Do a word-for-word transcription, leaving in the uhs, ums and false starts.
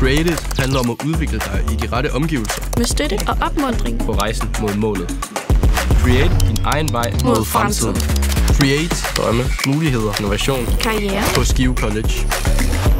Created handler om at udvikle dig i de rette omgivelser. Med støtte og opmuntring på rejsen mod målet. Create din egen vej mod, mod fremtiden. Create drømme, muligheder, innovation. Karriere på Skive College.